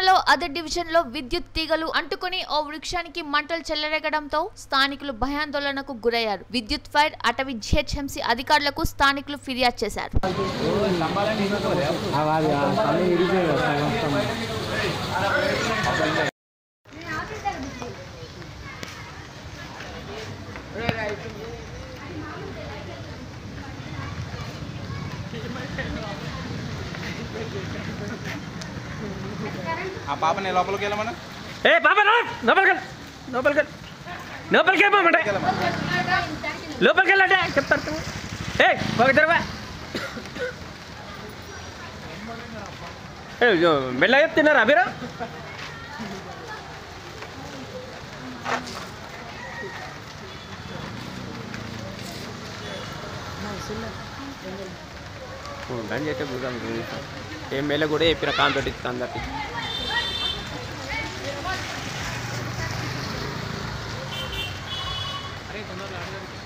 ఘటనలో అదే డివిజన్ లో విద్యుత్ తీగలు అంటుకుని ఓ వృక్షానికి మంటలు చెలరేగడంతో స్థానికులు భయాందోళనకు గురయ్యారు. విద్యుత్ ఫైర్ అటవీ ghmc అధికారులకు స్థానికులు ఫిర్యాదు చేశారు. ఆ పాపని లోపలికి వెళ్ళమన్నా పాప లోపలికి వెళ్ళమంటే లోపలికి వెళ్ళంటే చెప్తారు. మెల్లగా తిన్నారా మీరు? గంజ అయితే గుదాం ఏం మేళ కూడా చెప్పిన కాంతోటి అందరికి. అరే తొందరగా